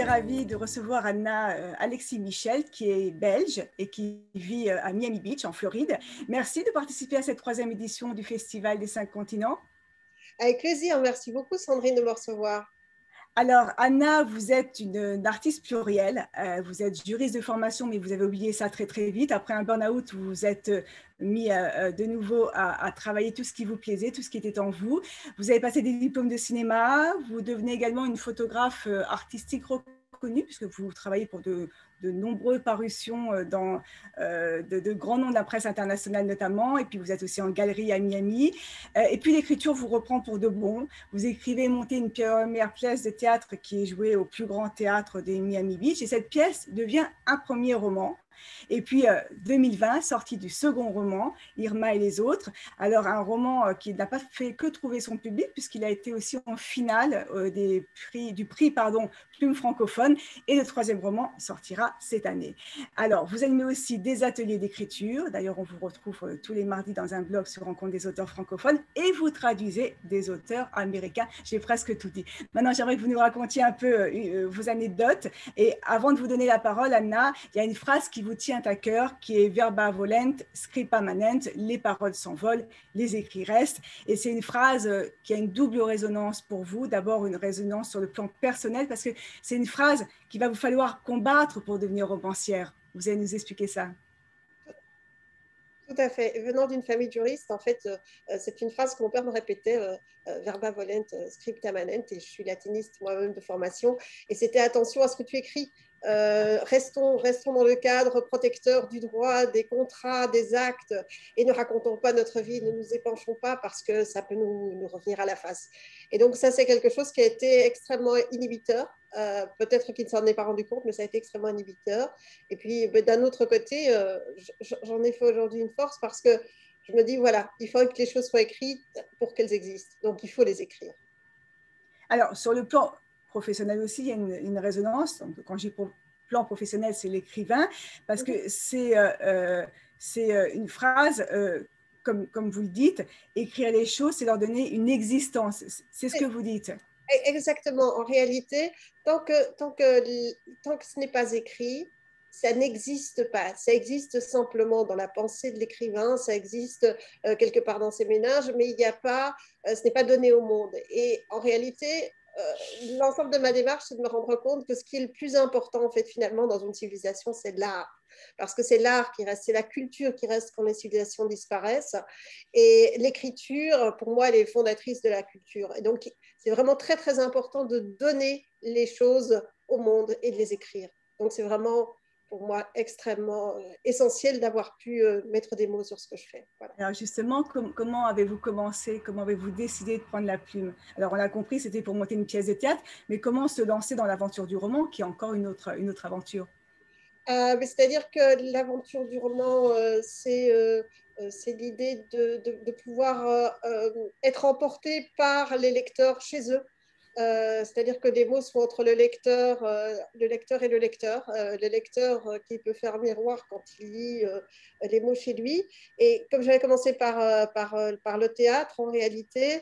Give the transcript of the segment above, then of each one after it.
ravie de recevoir Anna Alexis Michel, qui est belge et qui vit à Miami Beach, en Floride. Merci de participer à cette troisième édition du Festival des 5 continents. Avec plaisir, merci beaucoup Sandrine de me recevoir. Alors, Anna, vous êtes une artiste plurielle, vous êtes juriste de formation, mais vous avez oublié ça très très vite. Après un burn-out, vous vous êtes mis de nouveau à travailler tout ce qui vous plaisait, tout ce qui était en vous. Vous avez passé des diplômes de cinéma, vous devenez également une photographe artistique reconnue, puisque vous travaillez pour de nombreuses parutions dans de grands noms de la presse internationale notamment, et puis vous êtes aussi en galerie à Miami. Et puis l'écriture vous reprend pour de bon. Vous écrivez et montez une première pièce de théâtre qui est jouée au plus grand théâtre de Miami Beach, et cette pièce devient un premier roman. Et puis 2020, sortie du second roman, Irma et les autres. Alors un roman qui n'a pas fait que trouver son public, puisqu'il a été aussi en finale du prix Plume francophone, et le troisième roman sortira cette année. Alors vous animez aussi des ateliers d'écriture, d'ailleurs on vous retrouve tous les mardis dans un blog sur Rencontre des auteurs francophones, et vous traduisez des auteurs américains. J'ai presque tout dit. Maintenant j'aimerais que vous nous racontiez un peu vos anecdotes, et avant de vous donner la parole, Anna, il y a une phrase qui vous tient à cœur, qui est verba volent, scripta manent, les paroles s'envolent, les écrits restent. Et c'est une phrase qui a une double résonance pour vous. D'abord, une résonance sur le plan personnel, parce que c'est une phrase qu'il va vous falloir combattre pour devenir romancière. Vous allez nous expliquer ça. Tout à fait. Venant d'une famille de juristes, en fait, c'est une phrase que mon père me répétait, verba volent, scripta manent, et je suis latiniste moi-même de formation, et c'était attention à ce que tu écris. Restons dans le cadre protecteur du droit, des contrats, des actes, et ne racontons pas notre vie, ne nous épanchons pas parce que ça peut nous revenir à la face. Et donc ça, c'est quelque chose qui a été extrêmement inhibiteur. Peut-être qu'il ne s'en est pas rendu compte, mais ça a été extrêmement inhibiteur. Et puis d'un autre côté, j'en ai fait aujourd'hui une force parce que je me dis, voilà, il faut que les choses soient écrites pour qu'elles existent. Donc il faut les écrire. Alors, sur le plan professionnel aussi, il y a une résonance. Donc, quand je dis plan professionnel, c'est l'écrivain, parce que c'est une phrase, comme vous le dites, écrire les choses, c'est leur donner une existence. C'est ce que vous dites. Exactement. En réalité, tant que ce n'est pas écrit, ça n'existe pas. Ça existe simplement dans la pensée de l'écrivain, ça existe quelque part dans ses ménages, mais il n'y a pas, ce n'est pas donné au monde. Et en réalité, l'ensemble de ma démarche, c'est de me rendre compte que ce qui est le plus important, en fait, finalement, dans une civilisation, c'est l'art. Parce que c'est l'art qui reste, c'est la culture qui reste quand les civilisations disparaissent. Et l'écriture, pour moi, elle est fondatrice de la culture. Et donc, c'est vraiment très, très important de donner les choses au monde et de les écrire. Donc, c'est vraiment, pour moi, extrêmement essentiel d'avoir pu mettre des mots sur ce que je fais. Voilà. Alors justement, comment avez-vous commencé? Comment avez-vous décidé de prendre la plume? Alors on a compris, c'était pour monter une pièce de théâtre, mais comment se lancer dans l'aventure du roman, qui est encore une autre aventure? C'est-à-dire que l'aventure du roman, c'est l'idée de pouvoir être emporté par les lecteurs chez eux. C'est-à-dire que les mots sont entre le lecteur et le lecteur qui peut faire miroir quand il lit les mots chez lui. Et comme j'avais commencé par le théâtre, en réalité,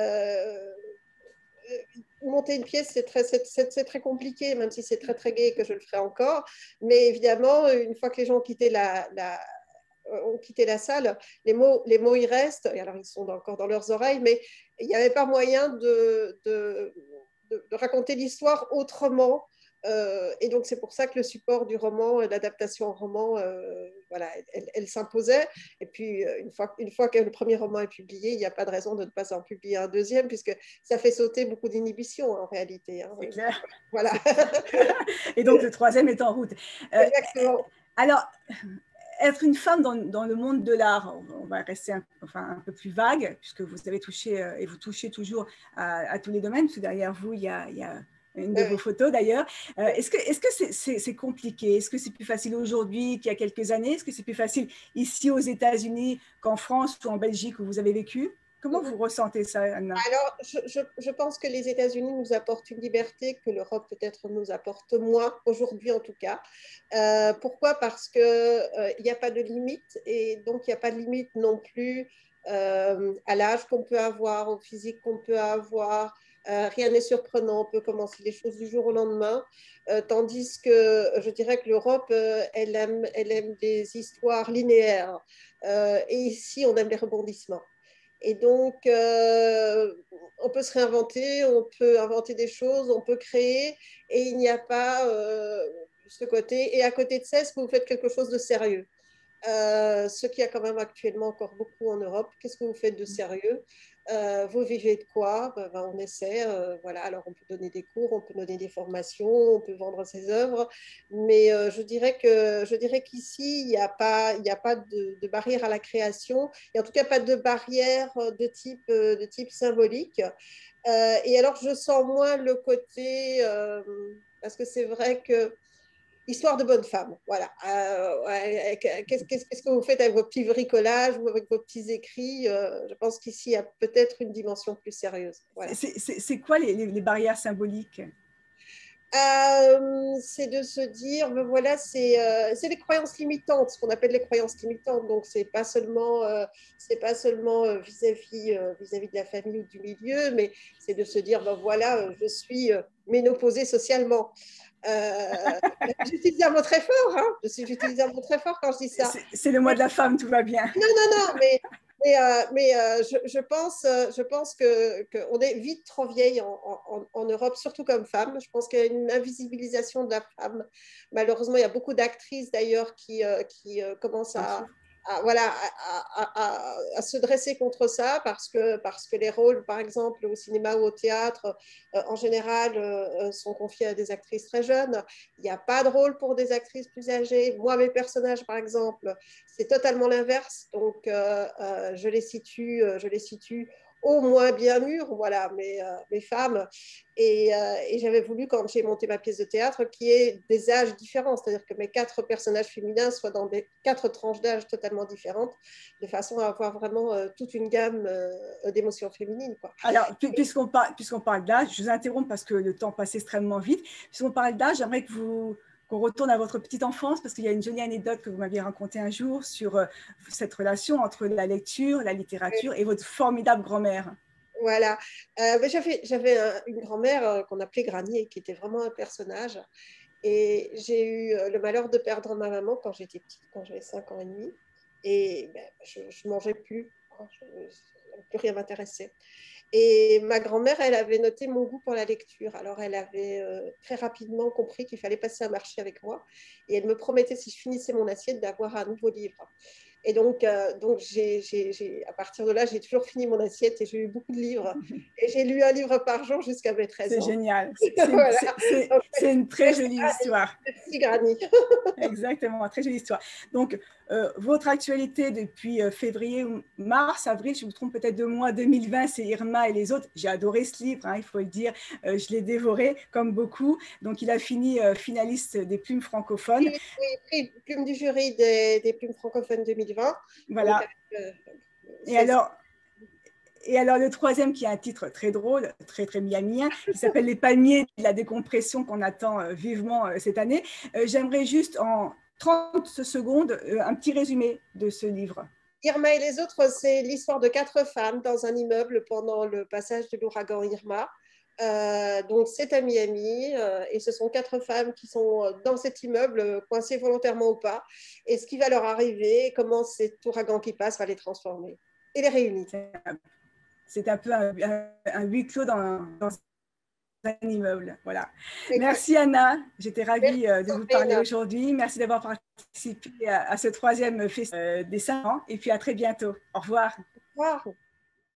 monter une pièce, c'est très compliqué, même si c'est très, très gai et que je le ferai encore. Mais évidemment, une fois que les gens ont quitté ont quitté la salle, les mots y restent, et alors ils sont encore dans leurs oreilles, mais il n'y avait pas moyen de raconter l'histoire autrement. Et donc c'est pour ça que le support du roman, l'adaptation en roman, voilà, elle s'imposait. Et puis une fois que le premier roman est publié, il n'y a pas de raison de ne pas en publier un deuxième, puisque ça fait sauter beaucoup d'inhibitions en réalité. Hein. C'est clair. Voilà. Et donc le troisième est en route. Exactement. Alors, être une femme dans le monde de l'art, on va rester un peu plus vague, puisque vous avez touché et vous touchez toujours à tous les domaines, parce que derrière vous, il y a une de vos photos d'ailleurs. Est-ce que c'est compliqué? Est-ce que c'est plus facile aujourd'hui qu'il y a quelques années? Est-ce que c'est plus facile ici aux États-Unis qu'en France ou en Belgique où vous avez vécu? Comment vous ressentez ça, Anna? Alors, je pense que les États-Unis nous apportent une liberté que l'Europe peut-être nous apporte moins, aujourd'hui en tout cas. Pourquoi? Parce qu'il n'y a pas de limite, et donc il n'y a pas de limite non plus à l'âge qu'on peut avoir, au physique qu'on peut avoir, Rien n'est surprenant, on peut commencer les choses du jour au lendemain. Tandis que je dirais que l'Europe, elle aime des histoires linéaires. Et ici, on aime les rebondissements. Et donc, on peut se réinventer, on peut inventer des choses, on peut créer, et il n'y a pas ce côté. Et à côté de ça, est-ce que vous faites quelque chose de sérieux? Ce qu'il y a quand même actuellement encore beaucoup en Europe. Qu'est-ce que vous faites de sérieux? Vous vivez de quoi? On essaie. Voilà. Alors, on peut donner des cours, on peut donner des formations, on peut vendre ses œuvres. Mais je dirais qu'ici, il n'y a pas de barrière à la création. Et en tout cas, pas de barrière de type symbolique. Et alors, je sens moins le côté... parce que c'est vrai que histoire de bonne femme, voilà. Qu'est-ce que vous faites avec vos petits bricolages ou avec vos petits écrits? Je pense qu'ici, il y a peut-être une dimension plus sérieuse. Voilà. C'est quoi les barrières symboliques? C'est de se dire, ben voilà, c'est les croyances limitantes, ce qu'on appelle les croyances limitantes. Donc, c'est pas seulement vis-à-vis de la famille ou du milieu, mais c'est de se dire, ben voilà, je suis ménopausée socialement. J'utilise un mot très fort, hein. J'utilise un mot très fort quand je dis ça. C'est le mois de la femme, tout va bien. Non, mais je pense qu'on est vite trop vieille en Europe, surtout comme femme. Je pense qu'il y a une invisibilisation de la femme. Malheureusement, il y a beaucoup d'actrices d'ailleurs qui commencent voilà, à se dresser contre ça parce que les rôles, par exemple, au cinéma ou au théâtre, en général, sont confiés à des actrices très jeunes. Il n'y a pas de rôle pour des actrices plus âgées. Moi, mes personnages, par exemple, c'est totalement l'inverse. Donc, je les situe au moins bien mûres, voilà, mes femmes. Et j'avais voulu, quand j'ai monté ma pièce de théâtre, qu'il y ait des âges différents, c'est-à-dire que mes 4 personnages féminins soient dans des 4 tranches d'âge totalement différentes, de façon à avoir vraiment toute une gamme d'émotions féminines, quoi. Alors, puisqu'on parle d'âge, je vous interromps parce que le temps passe extrêmement vite. Puisqu'on parle d'âge, j'aimerais qu'on retourne à votre petite enfance, parce qu'il y a une jolie anecdote que vous m'aviez racontée un jour sur cette relation entre la lecture, la littérature et votre formidable grand-mère. Voilà. J'avais une grand-mère qu'on appelait Granier, qui était vraiment un personnage. Et j'ai eu le malheur de perdre ma maman quand j'étais petite, quand j'avais 5 ans et demi. Et je ne mangeais plus. Plus rien m'intéressait. Et ma grand-mère, elle avait noté mon goût pour la lecture. Alors, elle avait très rapidement compris qu'il fallait passer un marché avec moi. Et elle me promettait, si je finissais mon assiette, d'avoir un nouveau livre. Et donc à partir de là, j'ai toujours fini mon assiette et j'ai eu beaucoup de livres. Et j'ai lu un livre par jour jusqu'à mes 13 ans. C'est génial. Voilà. C'est une très jolie histoire. Petit Granny. Exactement, très jolie histoire. Donc, votre actualité depuis février ou mars, avril, je me trompe peut-être de mois, 2020, c'est Irma et les autres. J'ai adoré ce livre, hein, il faut le dire. Je l'ai dévoré, comme beaucoup. Donc, il a fini finaliste des Plumes francophones. Oui, plume du jury des Plumes francophones 2020. Voilà. Donc, et alors, le troisième, qui a un titre très drôle, très, très miamien, qui s'appelle Les palmiers de la décompression, qu'on attend vivement cette année. J'aimerais juste, en 30 secondes, un petit résumé de ce livre. Irma et les autres, c'est l'histoire de 4 femmes dans un immeuble pendant le passage de l'ouragan Irma. Donc, c'est à Miami et ce sont 4 femmes qui sont dans cet immeuble, coincées volontairement ou pas. Et ce qui va leur arriver, comment cet ouragan qui passe va les transformer et les réunir. C'est un peu un huis clos dans un immeuble. Voilà. Merci Anna, j'étais ravie de vous parler aujourd'hui. Merci d'avoir participé à ce 3e festival des 5 ans et puis à très bientôt. Au revoir. Au revoir.